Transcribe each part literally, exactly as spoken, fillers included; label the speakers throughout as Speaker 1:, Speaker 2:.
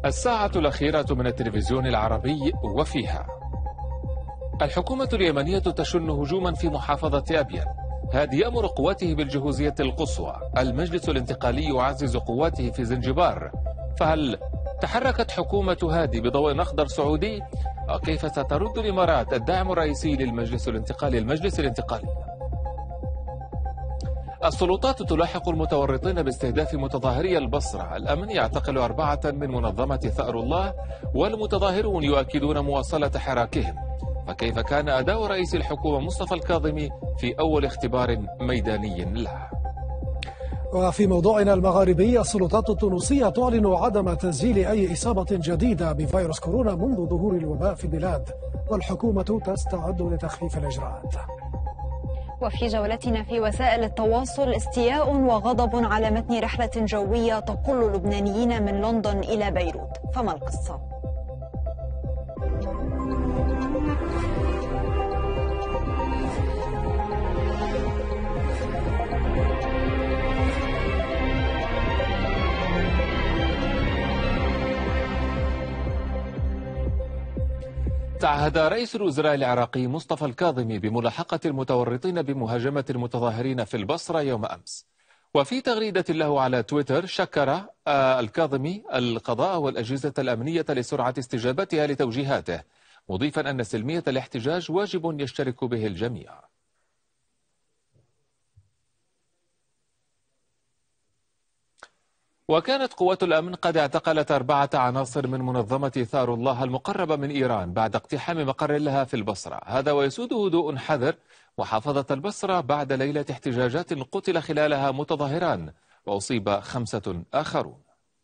Speaker 1: الساعة الأخيرة من التلفزيون العربي وفيها: الحكومة اليمنية تشن هجوما في محافظة أبين. هادي يأمر قواته بالجهوزية القصوى. المجلس الانتقالي يعزز قواته في زنجبار. فهل تحركت حكومة هادي بضوء أخضر سعودي؟ وكيف سترد الإمارات الدعم الرئيسي للمجلس الانتقالي المجلس الانتقالي؟ السلطات تلاحق المتورطين باستهداف متظاهري البصرة. الأمن يعتقل أربعة من منظمة ثأر الله، والمتظاهرون يؤكدون مواصلة حراكهم. فكيف كان أداء رئيس الحكومة مصطفى الكاظمي في أول اختبار ميداني له؟
Speaker 2: وفي موضوعنا المغاربي، السلطات التونسية تعلن عدم تسجيل أي إصابة جديدة بفيروس كورونا منذ ظهور الوباء في البلاد، والحكومة تستعد لتخفيف الإجراءات.
Speaker 3: وفي جولتنا في وسائل التواصل، استياء وغضب على متن رحلة جوية تقل لبنانيين من لندن إلى بيروت، فما القصة؟
Speaker 1: تعهد رئيس الوزراء العراقي مصطفى الكاظمي بملاحقة المتورطين بمهاجمة المتظاهرين في البصرة يوم أمس. وفي تغريدة له على تويتر شكر الكاظمي القضاء والأجهزة الأمنية لسرعة استجابتها لتوجيهاته، مضيفا أن سلمية الاحتجاج واجب يشترك به الجميع. وكانت قوات الأمن قد اعتقلت أربعة عناصر من منظمة ثار الله المقربة من إيران بعد اقتحام مقر لها في البصرة. هذا ويسود هدوء حذر محافظة البصرة بعد ليلة احتجاجات قتل خلالها متظاهران وأصيب خمسة آخرون.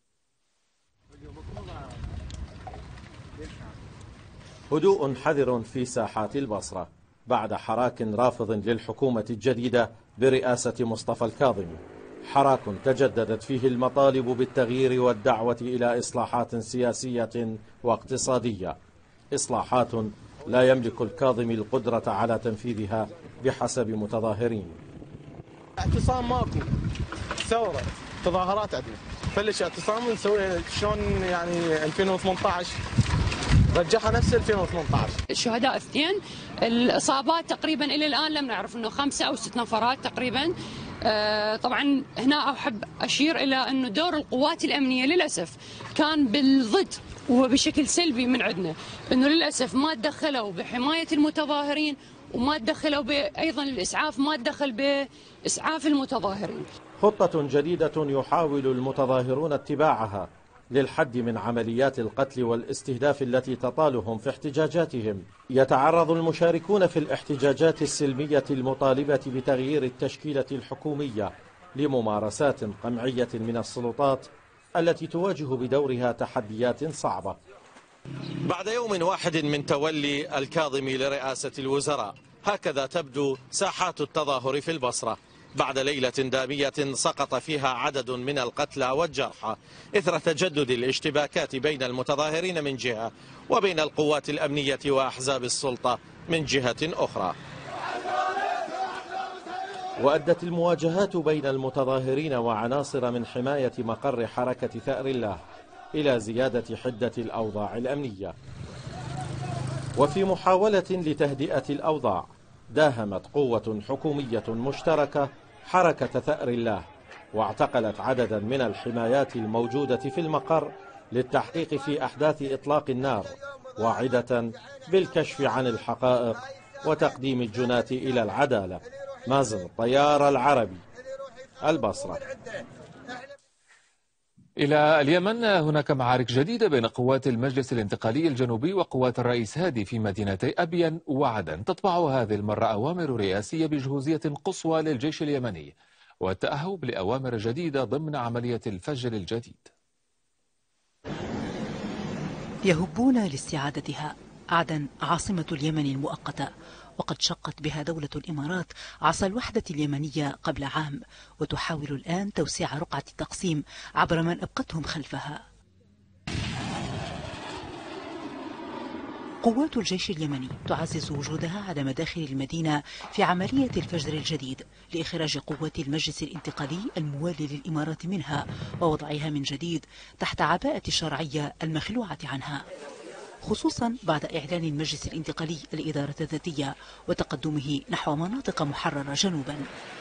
Speaker 4: هدوء حذر في ساحات البصرة بعد حراك رافض للحكومة الجديدة برئاسة مصطفى الكاظمي، حراك تجددت فيه المطالب بالتغيير والدعوة إلى إصلاحات سياسية واقتصادية، إصلاحات لا يملك الكاظمي القدرة على تنفيذها بحسب متظاهرين.
Speaker 5: اعتصام ماكو، ثورة، تظاهرات عندنا، فلش اعتصام نسوي شلون يعني ألفين وثمانية عشر رجعها نفس ألفين وثمانية عشر.
Speaker 6: الشهداء اثنين، الإصابات تقريبا إلى الآن لم نعرف أنه خمسة أو ست نفرات تقريبا. آه طبعا هنا أحب أشير إلى أنه دور القوات الأمنية للأسف كان بالضد وبشكل سلبي من عندنا، أنه للأسف ما تدخلوا بحماية المتظاهرين وما تدخلوا أيضا الإسعاف، ما تدخل بإسعاف المتظاهرين.
Speaker 4: خطة جديدة يحاول المتظاهرون اتباعها للحد من عمليات القتل والاستهداف التي تطالهم في احتجاجاتهم. يتعرض المشاركون في الاحتجاجات السلمية المطالبة بتغيير التشكيلة الحكومية لممارسات قمعية من السلطات التي تواجه بدورها تحديات صعبة. بعد يوم واحد من تولي الكاظمي لرئاسة الوزراء، هكذا تبدو ساحات التظاهر في البصرة بعد ليلة دامية سقط فيها عدد من القتلى والجرحى إثر تجدد الاشتباكات بين المتظاهرين من جهة وبين القوات الأمنية وأحزاب السلطة من جهة أخرى. وأدت المواجهات بين المتظاهرين وعناصر من حماية مقر حركة ثأر الله إلى زيادة حدة الأوضاع الأمنية. وفي محاولة لتهدئة الأوضاع داهمت قوة حكومية مشتركة حركة ثأر الله واعتقلت عددا من الحمايات الموجودة في المقر للتحقيق في أحداث إطلاق النار، واعدة بالكشف عن الحقائق وتقديم الجناة إلى العدالة. مازن الطيار العربي، البصرة.
Speaker 1: إلى اليمن، هناك معارك جديدة بين قوات المجلس الانتقالي الجنوبي وقوات الرئيس هادي في مدينتي أبين وعدن. تتبع هذه المرة أوامر رئاسية بجهوزية قصوى للجيش اليمني والتأهب لأوامر جديدة ضمن عملية الفجر الجديد.
Speaker 7: يهبون لاستعادتها. عدن عاصمة اليمن المؤقتة، وقد شقت بها دولة الإمارات عصا الوحدة اليمنية قبل عام، وتحاول الآن توسيع رقعة التقسيم عبر من أبقتهم خلفها. قوات الجيش اليمني تعزز وجودها على مداخل المدينة في عملية الفجر الجديد لإخراج قوات المجلس الانتقالي الموالي للإمارات منها ووضعها من جديد تحت عباءة الشرعية المخلوعة عنها، خصوصا بعد إعلان المجلس الانتقالي الإدارة الذاتية وتقدمه نحو مناطق محررة جنوبا.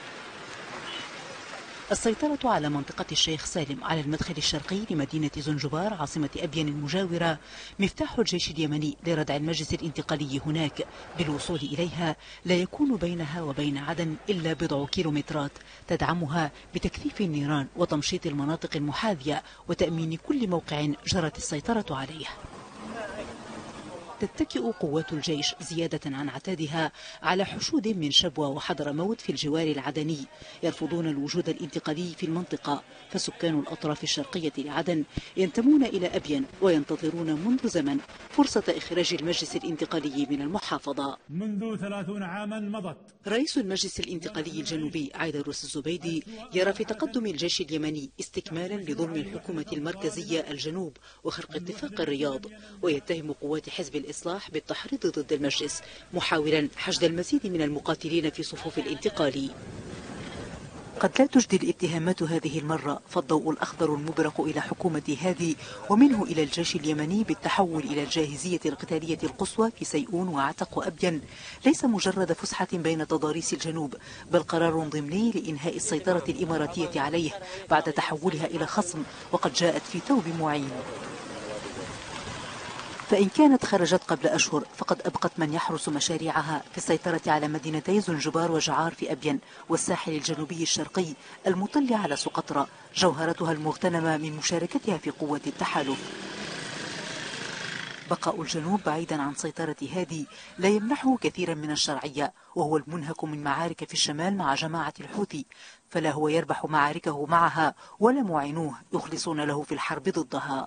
Speaker 7: السيطرة على منطقة الشيخ سالم على المدخل الشرقي لمدينة زنجبار عاصمة أبين المجاورة مفتاح الجيش اليمني لردع المجلس الانتقالي هناك. بالوصول إليها لا يكون بينها وبين عدن إلا بضع كيلومترات تدعمها بتكثيف النيران وتمشيط المناطق المحاذية وتأمين كل موقع جرت السيطرة عليه. تتكئ قوات الجيش زيادة عن عتادها على حشود من شبوة وحضرموت في الجوار العدني يرفضون الوجود الانتقالي في المنطقة، فسكان الأطراف الشرقية لعدن ينتمون إلى أبين وينتظرون منذ زمن فرصة إخراج المجلس الانتقالي من المحافظة.
Speaker 8: منذ ثلاثون عاما مضت.
Speaker 7: رئيس المجلس الانتقالي الجنوبي عيدروس الزبيدي يرى في تقدم الجيش اليمني استكمالا لظلم الحكومة المركزية الجنوب وخرق اتفاق الرياض، ويتهم قوات حزب الإصلاح بالتحريض ضد المجلس محاولا حشد المزيد من المقاتلين في صفوف الانتقال. قد لا تجدي الاتهامات هذه المرة، فالضوء الأخضر المبرق إلى حكومة هادي ومنه إلى الجيش اليمني بالتحول إلى الجاهزية القتالية القصوى في سيئون وعتق وأبين ليس مجرد فسحة بين تضاريس الجنوب، بل قرار ضمني لإنهاء السيطرة الإماراتية عليه بعد تحولها إلى خصم، وقد جاءت في ثوب معين. فإن كانت خرجت قبل أشهر فقد أبقت من يحرس مشاريعها في السيطرة على مدينتي زنجبار وجعار في أبين والساحل الجنوبي الشرقي المطل على سقطرى، جوهرتها المغتنمة من مشاركتها في قوة التحالف. بقاء الجنوب بعيدا عن سيطرة هادي لا يمنحه كثيرا من الشرعية، وهو المنهك من معارك في الشمال مع جماعة الحوثي، فلا هو يربح معاركه معها ولا معينوه يخلصون له في الحرب ضدها.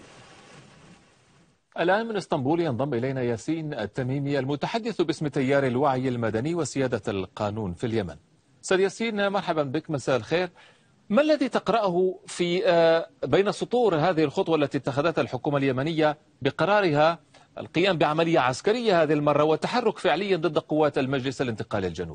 Speaker 1: الآن من اسطنبول ينضم إلينا ياسين التميمي المتحدث باسم تيار الوعي المدني وسيادة القانون في اليمن. سيد ياسين، مرحبا بك، مساء الخير. ما الذي تقرأه في بين سطور هذه الخطوة التي اتخذتها الحكومة اليمنية بقرارها القيام بعملية عسكرية هذه المرة والتحرك فعليا ضد قوات المجلس الانتقالي الجنوب؟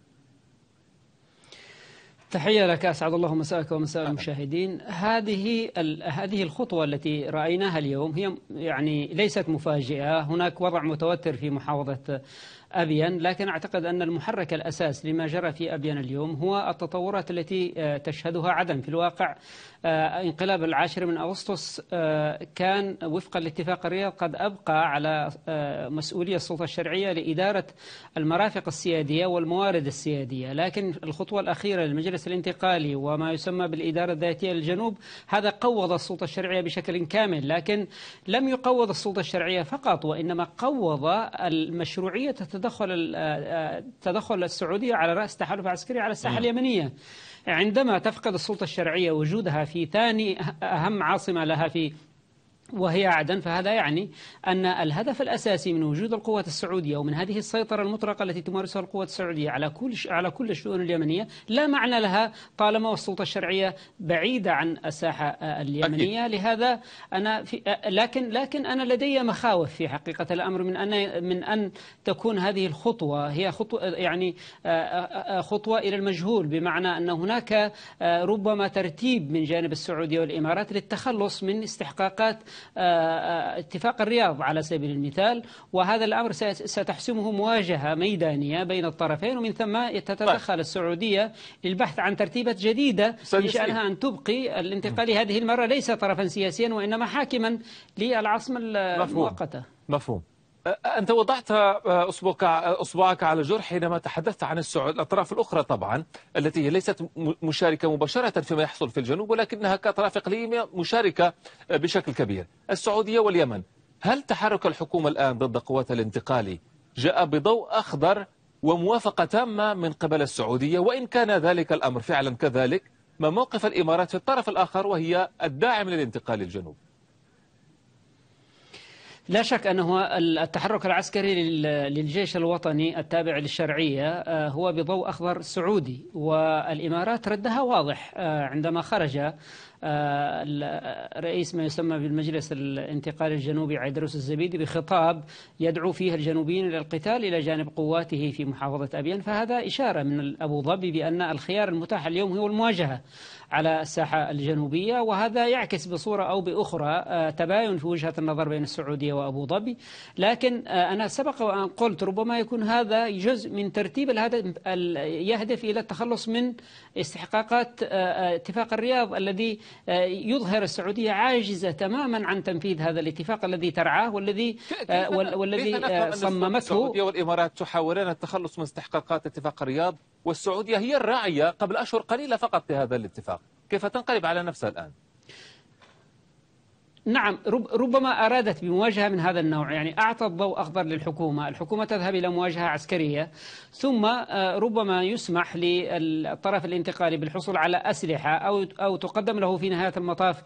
Speaker 9: تحية لك، أسعد الله مساءك ومساء المشاهدين. هذه هذه الخطوة التي رأيناها اليوم هي يعني ليست مفاجئة، هناك وضع متوتر في محافظة أبين، لكن أعتقد أن المحرك الأساس لما جرى في أبين اليوم هو التطورات التي تشهدها عدن. في الواقع انقلاب العاشر من أغسطس كان وفقا لاتفاق الرياض قد أبقى على مسؤولية السلطة الشرعية لإدارة المرافق السيادية والموارد السيادية، لكن الخطوة الأخيرة للمجلس الانتقالي وما يسمى بالإدارة الذاتية للجنوب هذا قوض السلطة الشرعية بشكل كامل، لكن لم يقوض السلطة الشرعية فقط، وإنما قوض المشروعية تدخل تدخل السعودية على رأس تحالف عسكري على الساحة اليمنية. عندما تفقد السلطة الشرعية وجودها في ثاني أهم عاصمة لها في وهي عدن، فهذا يعني أن الهدف الأساسي من وجود القوات السعودية ومن هذه السيطرة المطلقة التي تمارسها القوات السعودية على كل على كل الشؤون اليمنية لا معنى لها طالما والسلطة الشرعية بعيدة عن الساحة اليمنية. أكيد. لهذا أنا في لكن لكن أنا لدي مخاوف في حقيقة الأمر من أن من أن تكون هذه الخطوة هي خطوة يعني خطوة إلى المجهول، بمعنى أن هناك ربما ترتيب من جانب السعودية والإمارات للتخلص من استحقاقات اتفاق الرياض على سبيل المثال، وهذا الأمر ستحسمه مواجهة ميدانية بين الطرفين، ومن ثم تتدخل السعودية للبحث عن ترتيبات جديدة من شأنها أن تبقي الانتقالي هذه المرة ليس طرفا سياسيا وإنما حاكما للعاصمة المؤقتة.
Speaker 1: مفهوم. أنت وضعت أصبعك أصبعك على الجرح حينما تحدثت عن السعود الأطراف الأخرى طبعا التي هي ليست مشاركة مباشرة فيما يحصل في الجنوب، ولكنها كأطراف إقليمية مشاركة بشكل كبير، السعودية واليمن. هل تحرك الحكومة الآن ضد قوات الانتقالي جاء بضوء أخضر وموافقة تامة من قبل السعودية؟ وإن كان ذلك الأمر فعلا كذلك، ما موقف الإمارات في الطرف الآخر وهي الداعم للانتقال الجنوب؟
Speaker 9: لا شك أنه التحرك العسكري للجيش الوطني التابع للشرعية هو بضوء أخضر سعودي، والإمارات ردها واضح عندما خرج رئيس ما يسمى بالمجلس الانتقالي الجنوبي عيدروس الزبيدي بخطاب يدعو فيه الجنوبيين إلى القتال إلى جانب قواته في محافظة أبين. فهذا إشارة من أبو ظبي بأن الخيار المتاح اليوم هو المواجهة على الساحة الجنوبية، وهذا يعكس بصورة أو بأخرى تباين في وجهة النظر بين السعودية وأبو ظبي. لكن أنا سبق وأن قلت ربما يكون هذا جزء من ترتيب الهدف يهدف إلى التخلص من استحقاقات اتفاق الرياض الذي يظهر السعودية عاجزة تماما عن تنفيذ هذا الاتفاق الذي ترعاه والذي والذي صممته.
Speaker 1: السعودية والإمارات تحاولان التخلص من استحقاقات اتفاق الرياض، والسعودية هي الراعية قبل أشهر قليلة فقط لهذا الاتفاق، كيف تنقلب على نفسها الآن؟
Speaker 9: نعم، ربما أرادت بمواجهة من هذا النوع، يعني أعطت ضوء أخضر للحكومة، الحكومة تذهب إلى مواجهة عسكرية، ثم ربما يسمح للطرف الانتقالي بالحصول على أسلحة أو أو تقدم له في نهاية المطاف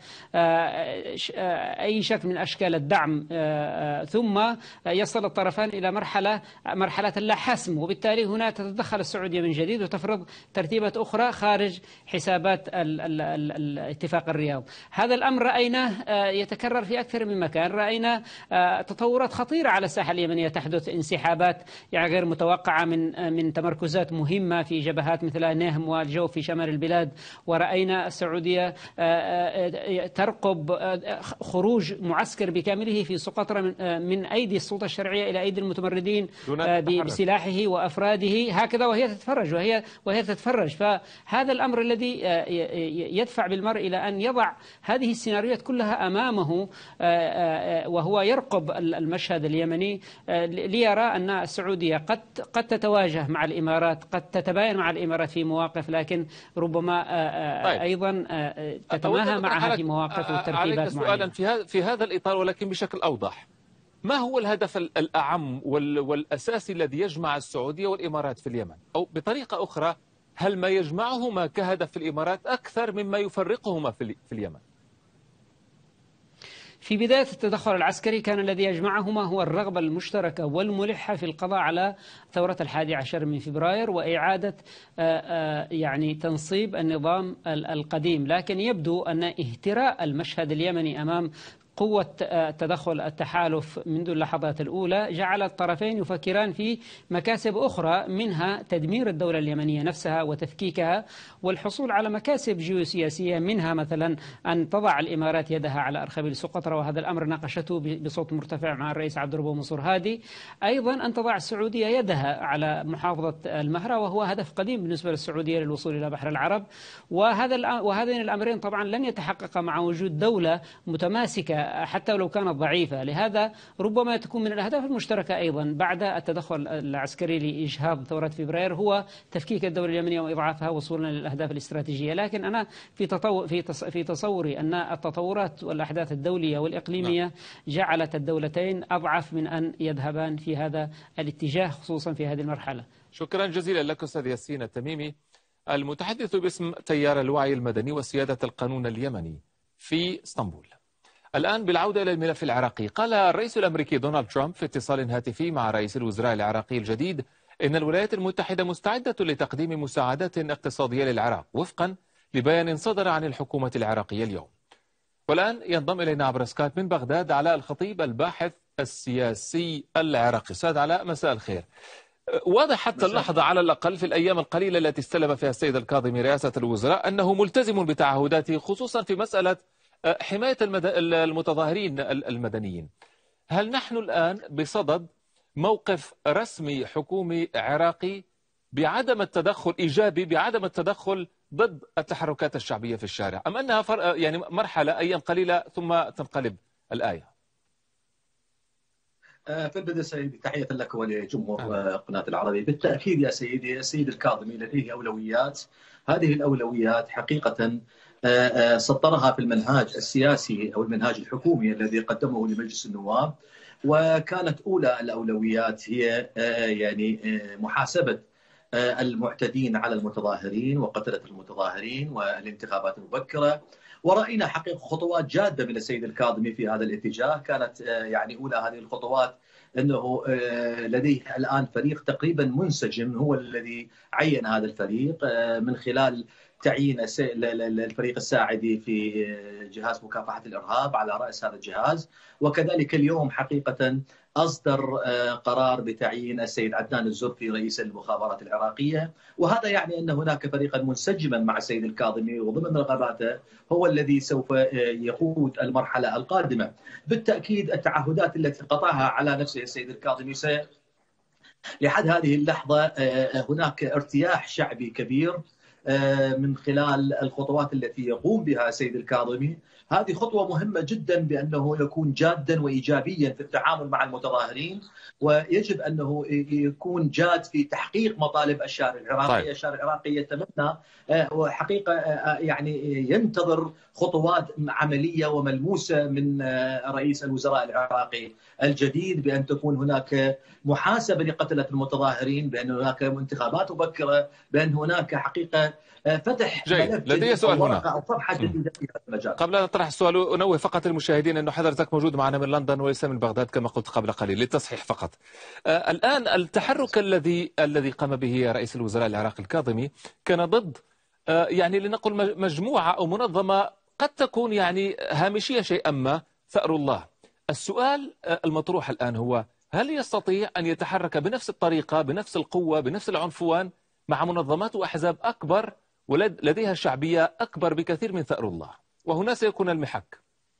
Speaker 9: أي شكل من أشكال الدعم، ثم يصل الطرفان إلى مرحلة مرحلة لا حسم، وبالتالي هنا تتدخل السعودية من جديد وتفرض ترتيبات أخرى خارج حسابات اتفاق الرياض. هذا الأمر رأيناه يتكرر في أكثر من مكان، رأينا تطورات خطيرة على الساحة اليمنية تحدث، انسحابات يعني غير متوقعة من من تمركزات مهمة في جبهات مثل نهم والجوف في شمال البلاد، ورأينا السعودية ترقب خروج معسكر بكامله في سقطرى من أيدي السلطة الشرعية إلى أيدي المتمردين بسلاحه وأفراده هكذا، وهي تتفرج وهي وهي تتفرج. فهذا الأمر الذي يدفع بالمرء إلى أن يضع هذه السيناريوهات كلها أمامه، وهو يرقب المشهد اليمني ليرى أن السعودية قد قد تتواجه مع الإمارات، قد تتباين مع الإمارات في مواقف، لكن ربما طيب. أيضا تتماهى معها في مواقف وترتيبات
Speaker 1: سؤالا في في هذا الإطار ولكن بشكل أوضح. ما هو الهدف الأعم والأساسي الذي يجمع السعودية والإمارات في اليمن؟ أو بطريقة أخرى، هل ما يجمعهما كهدف في الإمارات أكثر مما يفرقهما في اليمن؟
Speaker 9: في بداية التدخل العسكري كان الذي يجمعهما هو الرغبة المشتركة والملحة في القضاء على ثورة الحادي عشر من فبراير وإعادة يعني تنصيب النظام القديم، لكن يبدو أن اهتراء المشهد اليمني أمام قوة تدخل التحالف منذ اللحظات الأولى جعل الطرفين يفكران في مكاسب أخرى، منها تدمير الدولة اليمنية نفسها وتفكيكها والحصول على مكاسب جيوسياسية، منها مثلا أن تضع الإمارات يدها على أرخبيل سقطرى، وهذا الأمر ناقشته بصوت مرتفع مع الرئيس عبد الربو منصور هادي. أيضا أن تضع السعودية يدها على محافظة المهرة، وهو هدف قديم بالنسبة للسعودية للوصول إلى بحر العرب، وهذا وهذين الأمرين طبعا لن يتحقق مع وجود دولة متماسكة حتى لو كانت ضعيفة. لهذا ربما تكون من الأهداف المشتركة أيضا بعد التدخل العسكري لإجهاض ثورة فبراير هو تفكيك الدولة اليمنية وإضعافها وصولا للأهداف الاستراتيجية. لكن أنا في تطو... في تص... في تصوري أن التطورات والأحداث الدولية والإقليمية جعلت الدولتين أضعف من أن يذهبان في هذا الاتجاه، خصوصا في هذه المرحلة.
Speaker 1: شكرا جزيلا لك أستاذ ياسين التميمي، المتحدث باسم تيار الوعي المدني وسيادة القانون اليمني في اسطنبول. الآن بالعودة إلى الملف العراقي، قال الرئيس الأمريكي دونالد ترامب في اتصال هاتفي مع رئيس الوزراء العراقي الجديد إن الولايات المتحدة مستعدة لتقديم مساعدات اقتصادية للعراق وفقا لبيان صدر عن الحكومة العراقية اليوم. والآن ينضم إلينا عبر سكايب من بغداد علاء الخطيب الباحث السياسي العراقي. أستاذ علاء، مساء الخير. واضح حتى اللحظة على الأقل في الأيام القليلة التي استلم فيها السيد الكاظمي رئاسة الوزراء أنه ملتزم بتعهداته، خصوصا في مسألة حماية المتظاهرين المدنيين. هل نحن الآن بصدد موقف رسمي حكومي عراقي بعدم التدخل إيجابي بعدم التدخل ضد التحركات الشعبية في الشارع، أم أنها يعني مرحلة أيام قليلة ثم تنقلب الآية؟
Speaker 10: في البداية سيدي تحية لك ولجمهور قناة العربي. بالتأكيد يا سيدي السيد الكاظمي لديه أولويات، هذه الأولويات حقيقة سطرها في المنهاج السياسي أو المنهاج الحكومي الذي قدمه لمجلس النواب، وكانت أولى الأولويات هي يعني محاسبة المعتدين على المتظاهرين وقتلة المتظاهرين والانتخابات المبكرة، ورأينا حقيقة خطوات جادة من السيد الكاظمي في هذا الاتجاه. كانت يعني أولى هذه الخطوات أنه لديه الآن فريق تقريبا منسجم، هو الذي عين هذا الفريق من خلال تعيين الفريق الساعدي في جهاز مكافحة الإرهاب على رأس هذا الجهاز. وكذلك اليوم حقيقة أصدر قرار بتعيين السيد عدنان الزرفي رئيس المخابرات العراقية، وهذا يعني أن هناك فريقا منسجما مع السيد الكاظمي وضمن رغباته هو الذي سوف يقود المرحلة القادمة. بالتأكيد التعهدات التي قطعها على نفسه السيد الكاظمي لحد هذه اللحظة هناك ارتياح شعبي كبير من خلال الخطوات التي يقوم بها السيد الكاظمي. هذه خطوة مهمة جدا بأنه يكون جادا وإيجابيا في التعامل مع المتظاهرين، ويجب أنه يكون جاد في تحقيق مطالب الشارع العراقي. طيب. الشارع العراقي يتمنى وحقيقة يعني ينتظر خطوات عملية وملموسة من رئيس الوزراء العراقي الجديد، بأن تكون هناك محاسبة لقتلة المتظاهرين، بأن هناك انتخابات مبكرة، بأن هناك حقيقة فتح
Speaker 1: جيد. لدي سؤال هنا
Speaker 10: أو صفحة جديدة في هذا المجال.
Speaker 1: قبل أن أطرح السؤال أنوه فقط المشاهدين أنه حضرتك موجود معنا من لندن وليس من بغداد كما قلت قبل قليل، للتصحيح فقط. آه الآن التحرك الذي الذي قام به رئيس الوزراء العراقي الكاظمي كان ضد آه يعني لنقل مجموعة أو منظمة قد تكون يعني هامشية شيئا ما، ثأر الله. السؤال آه المطروح الآن هو: هل يستطيع أن يتحرك بنفس الطريقة بنفس القوة بنفس العنفوان مع منظمات وأحزاب أكبر ولديها شعبية أكبر بكثير من ثأر الله، وهنا سيكون المحك؟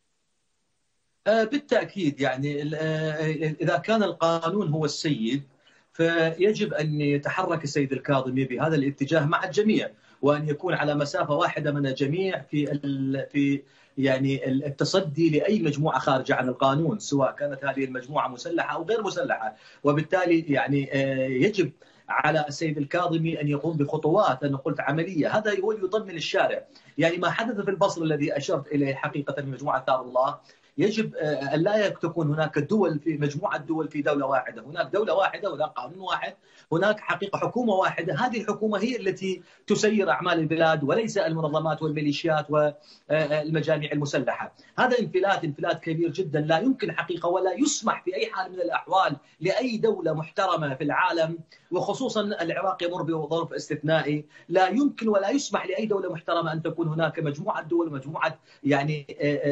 Speaker 10: بالتأكيد يعني إذا كان القانون هو السيد فيجب أن يتحرك السيد الكاظمي بهذا الاتجاه مع الجميع، وأن يكون على مسافة واحدة من الجميع في في يعني التصدي لأي مجموعة خارجة عن القانون، سواء كانت هذه المجموعة مسلحة أو غير مسلحة. وبالتالي يعني يجب على السيد الكاظمي أن يقوم بخطوات أنا قلت عملية. هذا هو اللي يطمن الشارع. يعني ما حدث في البصر الذي أشرت إليه حقيقة مجموعة ثار الله، يجب أن لا تكون هناك دول في مجموعة دول في دولة واحدة. هناك دولة واحدة، هناك قانون واحد، هناك حقيقة حكومة واحدة. هذه الحكومة هي التي تسير أعمال البلاد وليس المنظمات والميليشيات والمجاميع المسلحة. هذا انفلات انفلات كبير جدا لا يمكن حقيقة ولا يسمح في أي حال من الأحوال لأي دولة محترمة في العالم، وخصوصا العراق يمر بظرف استثنائي، لا يمكن ولا يسمح لأي دولة محترمة أن تكون هناك مجموعة دول ومجموعة يعني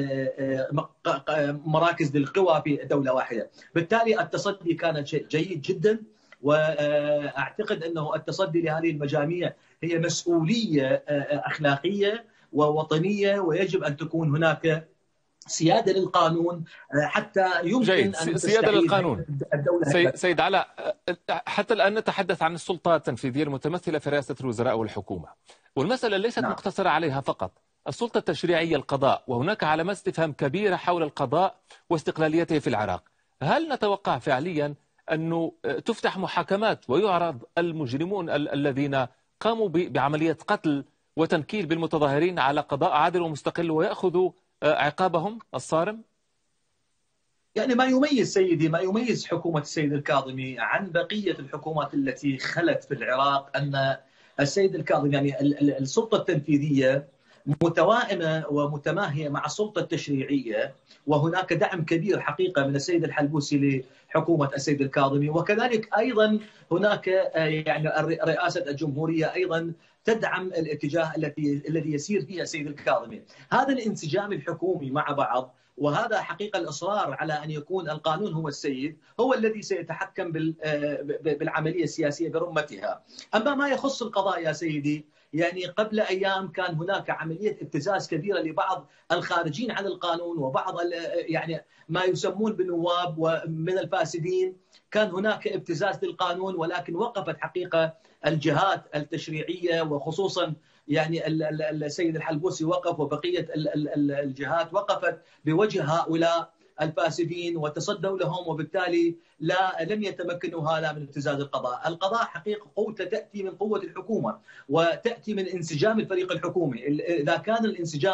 Speaker 10: مراكز للقوى في دولة واحدة. بالتالي التصدي كان شيء جيد جدا، وأعتقد أنه التصدي لهذه المجاميع هي مسؤولية أخلاقية ووطنية، ويجب أن تكون هناك سيادة للقانون حتى يمكن
Speaker 1: جيد.
Speaker 10: أن
Speaker 1: سيادة للقانون. سي... سيد علاء، حتى الآن نتحدث عن السلطة التنفيذية المتمثلة في رئاسة الوزراء والحكومة، والمسألة ليست نعم. مقتصرة عليها فقط. السلطة التشريعية القضاء، وهناك علامات استفهام كبيرة حول القضاء واستقلاليته في العراق. هل نتوقع فعليا أنه تفتح محاكمات ويعرض المجرمون ال الذين قاموا بعملية قتل وتنكيل بالمتظاهرين على قضاء عادل ومستقل ويأخذوا عقابهم الصارم؟
Speaker 10: يعني ما يميز سيدي ما يميز حكومة السيد الكاظمي عن بقية الحكومات التي خلت في العراق أن السيد الكاظمي يعني السلطة التنفيذية متوائمة ومتماهية مع السلطة التشريعية، وهناك دعم كبير حقيقة من السيد الحلبوسي لحكومة السيد الكاظمي، وكذلك أيضا هناك يعني رئاسة الجمهورية أيضا تدعم الاتجاه الذي الذي يسير فيه السيد الكاظمي. هذا الانسجام الحكومي مع بعض، وهذا حقيقة الإصرار على أن يكون القانون هو السيد، هو الذي سيتحكم بالعملية السياسية برمتها. أما ما يخص القضاء يا سيدي، يعني قبل أيام كان هناك عملية ابتزاز كبيرة لبعض الخارجين عن القانون وبعض يعني ما يسمون بالنواب ومن الفاسدين. كان هناك ابتزاز للقانون، ولكن وقفت حقيقة الجهات التشريعية وخصوصا يعني السيد الحلبوسي وقف، وبقية الجهات وقفت بوجه هؤلاء الفاسدين وتصدوا لهم، وبالتالي لا لم يتمكنوا هذا من ابتزاز القضاء. القضاء حقيقة قوته تأتي من قوة الحكومة وتأتي من انسجام الفريق الحكومي. إذا كان الانسجام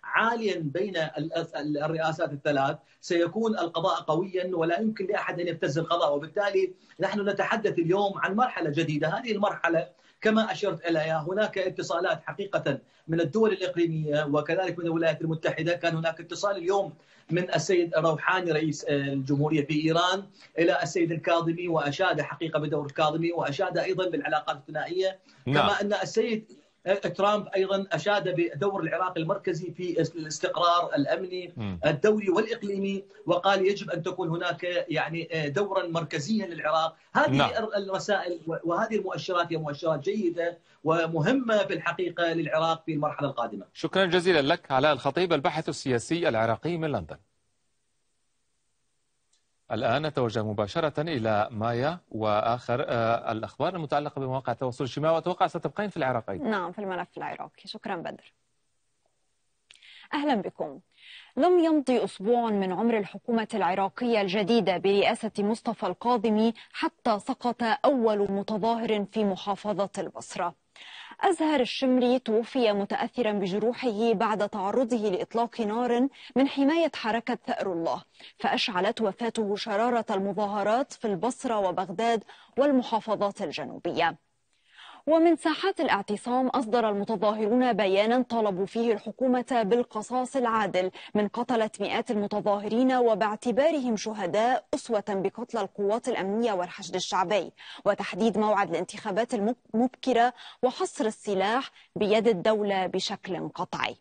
Speaker 10: عاليا بين الرئاسات الثلاث سيكون القضاء قويا ولا يمكن لأحد أن يبتز القضاء. وبالتالي نحن نتحدث اليوم عن مرحلة جديدة. هذه المرحلة كما أشرت إليها هناك اتصالات حقيقة من الدول الإقليمية وكذلك من الولايات المتحدة. كان هناك اتصال اليوم من السيد روحاني رئيس الجمهورية في إيران إلى السيد الكاظمي، وأشاد حقيقة بدور الكاظمي، وأشاد أيضا بالعلاقات الثنائية. نعم. كما أن السيد ترامب أيضا أشاد بدور العراق المركزي في الاستقرار الأمني الدولي والإقليمي، وقال يجب أن تكون هناك يعني دورا مركزيا للعراق. هذه نعم. الرسائل وهذه المؤشرات هي مؤشرات جيدة ومهمة في الحقيقة للعراق في المرحلة القادمة.
Speaker 1: شكرا جزيلا لك علاء الخطيب، الباحث السياسي العراقي من لندن. الآن نتوجه مباشرة إلى مايا وآخر آه الأخبار المتعلقة بمواقع التواصل الاجتماعي، وأتوقع ستبقين في العراق أيضا.
Speaker 3: نعم، في الملف العراقي. شكرا بدر. أهلا بكم. لم يمضي أسبوع من عمر الحكومة العراقية الجديدة برئاسة مصطفى الكاظمي حتى سقط أول متظاهر في محافظة البصرة. أزهر الشمري توفي متأثرا بجروحه بعد تعرضه لإطلاق نار من حماية حركة ثأر الله، فأشعلت وفاته شرارة المظاهرات في البصرة وبغداد والمحافظات الجنوبية. ومن ساحات الاعتصام أصدر المتظاهرون بيانا طالبوا فيه الحكومة بالقصاص العادل من قتلة مئات المتظاهرين، وباعتبارهم شهداء أسوة بقتل القوات الأمنية والحشد الشعبي، وتحديد موعد الانتخابات المبكرة وحصر السلاح بيد الدولة بشكل قطعي.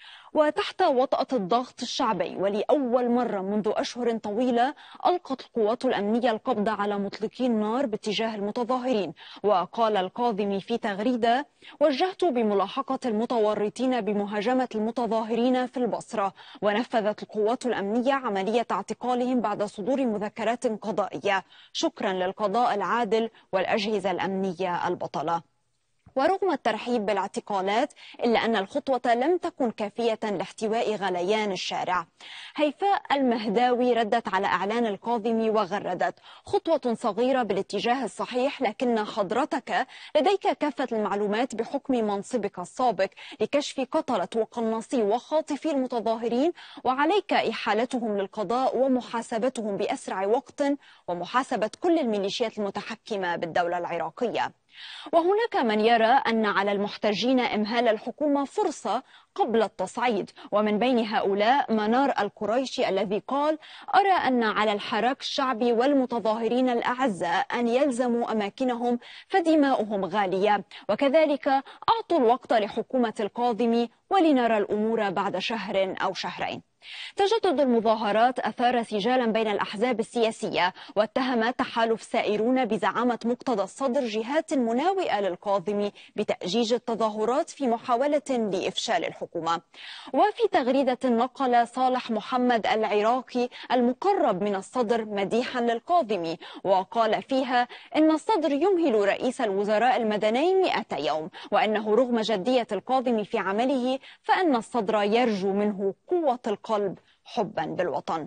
Speaker 3: وتحت وطأة الضغط الشعبي ولأول مرة منذ أشهر طويلة ألقت القوات الأمنية القبض على مطلقي النار باتجاه المتظاهرين. وقال الكاظمي في تغريدة: وجهت بملاحقة المتورطين بمهاجمة المتظاهرين في البصرة، ونفذت القوات الأمنية عملية اعتقالهم بعد صدور مذكرات قضائية. شكرا للقضاء العادل والأجهزة الأمنية البطلة. ورغم الترحيب بالاعتقالات إلا أن الخطوة لم تكن كافية لاحتواء غليان الشارع. هيفاء المهداوي ردت على إعلان الكاظمي وغردت: خطوة صغيرة بالاتجاه الصحيح، لكن حضرتك لديك كافة المعلومات بحكم منصبك السابق لكشف قتلة وقناصي وخاطفي المتظاهرين، وعليك إحالتهم للقضاء ومحاسبتهم بأسرع وقت، ومحاسبة كل الميليشيات المتحكمة بالدولة العراقية. وهناك من يرى أن على المحتجين إمهال الحكومة فرصة قبل التصعيد، ومن بين هؤلاء منار القريشي الذي قال: أرى أن على الحراك الشعبي والمتظاهرين الأعزاء أن يلزموا أماكنهم فدماؤهم غالية، وكذلك أعطوا الوقت لحكومة الكاظمي ولنرى الأمور بعد شهر أو شهرين. تجدد المظاهرات أثار سجالا بين الأحزاب السياسية، واتهم تحالف سائرون بزعامة مقتدى الصدر جهات مناوئة للكاظمي بتأجيج التظاهرات في محاولة لإفشال الحكومة. وفي تغريدة نقل صالح محمد العراقي المقرب من الصدر مديحا للكاظمي، وقال فيها إن الصدر يمهل رئيس الوزراء المدني مئة يوم، وأنه رغم جدية الكاظمي في عمله فإن الصدر يرجو منه قوة القلب حبا بالوطن.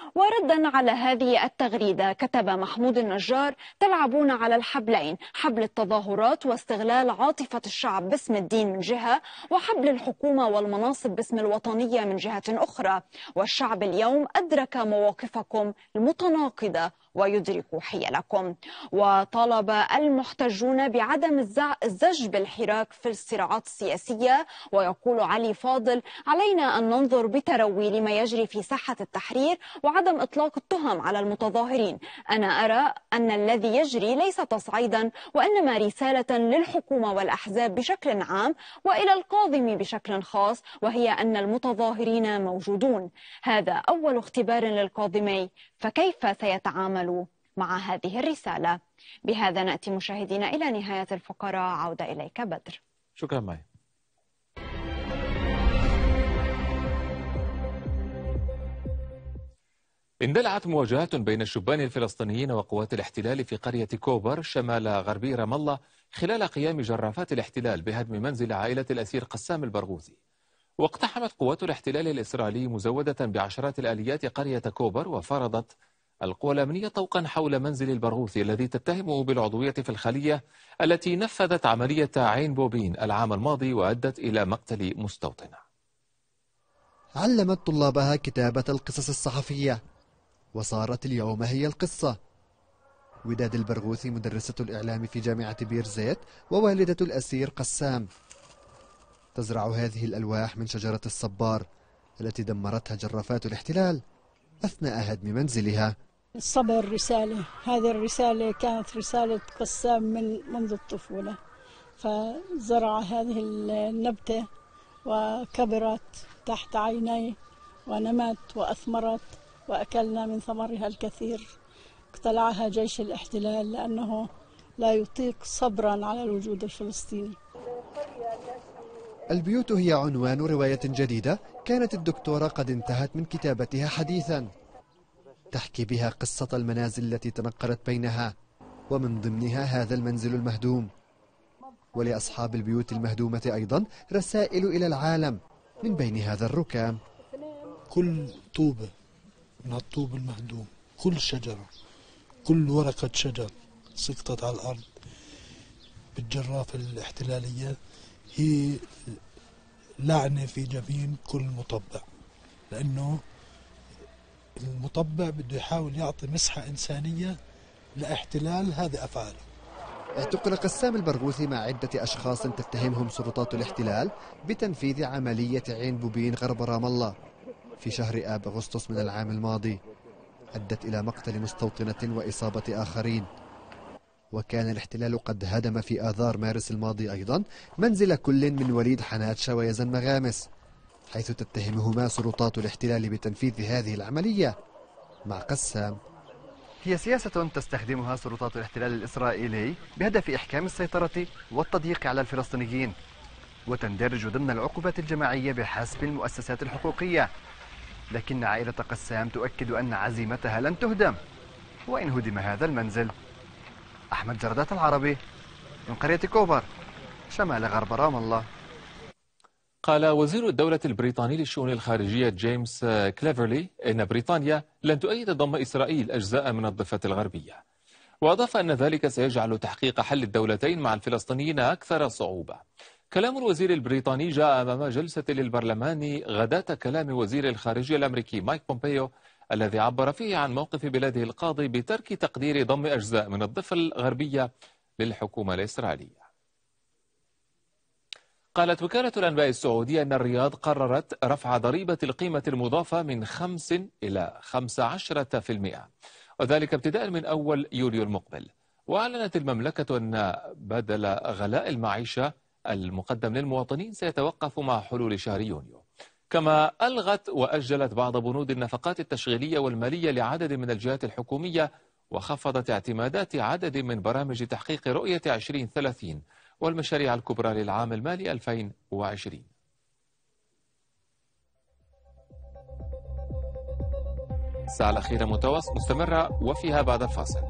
Speaker 3: وردا على هذه التغريدة كتب محمود النجار: تلعبون على الحبلين، حبل التظاهرات واستغلال عاطفة الشعب باسم الدين من جهة، وحبل الحكومة والمناصب باسم الوطنية من جهة أخرى، والشعب اليوم أدرك مواقفكم المتناقضة ويدرك حيلكم. وطالب المحتجون بعدم الزج بالحراك في الصراعات السياسية. ويقول علي فاضل: علينا أن ننظر بتروي لما يجري في ساحة التحرير وعدم إطلاق التهم على المتظاهرين. أنا أرى أن الذي يجري ليس تصعيدا، وإنما رسالة للحكومة والأحزاب بشكل عام وإلى الكاظمي بشكل خاص، وهي أن المتظاهرين موجودون. هذا أول اختبار للكاظمي، فكيف سيتعامل مع هذه الرسالة؟ بهذا نأتي مشاهدينا إلى نهاية الفقرة. عودة إليك بدر.
Speaker 1: شكرا ماي. اندلعت مواجهات بين الشبان الفلسطينيين وقوات الاحتلال في قرية كوبر شمال غربي رام الله خلال قيام جرافات الاحتلال بهدم منزل عائلة الأسير قسام البرغوثي. واقتحمت قوات الاحتلال الإسرائيلي مزودة بعشرات الآليات قرية كوبر، وفرضت القوى الأمنية طوقا حول منزل البرغوثي الذي تتهمه بالعضوية في الخلية التي نفذت عملية عين بوبين العام الماضي وأدت إلى مقتل مستوطنة.
Speaker 11: علمت طلابها كتابة القصص الصحفية، وصارت اليوم هي القصة. وداد البرغوثي مدرسة الإعلام في جامعة بير زيت ووالدة الأسير قسام، تزرع هذه الألواح من شجرة الصبار التي دمرتها جرافات الاحتلال أثناء هدم منزلها.
Speaker 12: الصبر رسالة، هذه الرسالة كانت رسالة قسام من منذ الطفولة، فزرع هذه النبتة وكبرت تحت عيني ونمت وأثمرت وأكلنا من ثمرها الكثير. اقتلعها جيش الاحتلال لأنه لا يطيق صبرا على الوجود الفلسطيني.
Speaker 11: البيوت هي عنوان رواية جديدة كانت الدكتورة قد انتهت من كتابتها حديثا، تحكي بها قصة المنازل التي تنقلت بينها، ومن ضمنها هذا المنزل المهدوم. ولأصحاب البيوت المهدومة أيضا رسائل إلى العالم من بين هذا الركام.
Speaker 13: كل طوبة من الطوب المهدوم، كل شجرة، كل ورقة شجر سقطت على الأرض بالجرافة الاحتلالية هي لعنة في جبين كل مطبع، لأنه المطبع بده يحاول يعطي مسحة إنسانية لاحتلال هذه أفعاله.
Speaker 11: اعتقل قسام البرغوثي مع عدة أشخاص تتهمهم سلطات الاحتلال بتنفيذ عملية عين بوبين غرب رام الله في شهر آب أغسطس من العام الماضي، أدت إلى مقتل مستوطنة وإصابة آخرين. وكان الاحتلال قد هدم في آذار مارس الماضي أيضا منزل كل من وليد حناتشة ويزن مغامس، حيث تتهمهما سلطات الاحتلال بتنفيذ هذه العملية مع قسام. هي سياسة تستخدمها سلطات الاحتلال الإسرائيلي بهدف إحكام السيطرة والتضييق على الفلسطينيين، وتندرج ضمن العقوبات الجماعية بحسب المؤسسات الحقوقية. لكن عائلة قسام تؤكد أن عزيمتها لن تهدم وإن هدم هذا المنزل. أحمد جردات العربي من قرية كوبر شمال غرب رام الله.
Speaker 1: قال وزير الدولة البريطاني للشؤون الخارجية جيمس كليفرلي إن بريطانيا لن تؤيد ضم إسرائيل أجزاء من الضفة الغربية، وأضاف أن ذلك سيجعل تحقيق حل الدولتين مع الفلسطينيين أكثر صعوبة. كلام الوزير البريطاني جاء أمام جلسة للبرلمان غداة كلام وزير الخارجية الأمريكي مايك بومبيو، الذي عبر فيه عن موقف بلاده القاضي بترك تقدير ضم أجزاء من الضفة الغربية للحكومة الإسرائيلية. قالت وكالة الأنباء السعودية أن الرياض قررت رفع ضريبة القيمة المضافة من خمسة إلى خمسة عشر بالمئة، وذلك ابتداء من أول يوليو المقبل. وأعلنت المملكة أن بدل غلاء المعيشة المقدم للمواطنين سيتوقف مع حلول شهر يونيو. كما ألغت وأجلت بعض بنود النفقات التشغيلية والمالية لعدد من الجهات الحكومية، وخفضت اعتمادات عدد من برامج تحقيق رؤية عشرين ثلاثين والمشاريع الكبرى للعام المالي ألفين وعشرين. الساعة الأخيرة مستمرة وفيها بعد الفاصل.